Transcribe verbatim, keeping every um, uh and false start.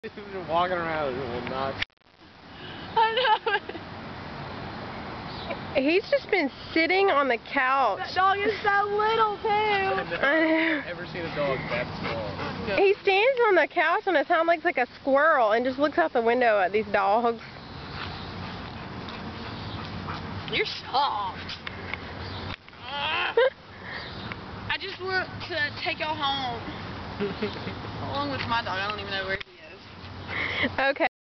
He's been walking around and not. I know. He's just been sitting on the couch. That dog is so little too. I've never seen a dog that small. He stands on the couch on his hind legs like a squirrel and just looks out the window at these dogs. You're soft. I just want to take y'all home. Along with my dog. I don't even know where he is. Okay.